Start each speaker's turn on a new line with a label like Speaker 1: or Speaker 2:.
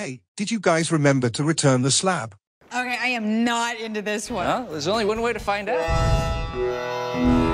Speaker 1: Hey, did you guys remember to return the slab?
Speaker 2: Okay, I am not into this one.
Speaker 3: Well, there's only one way to find out.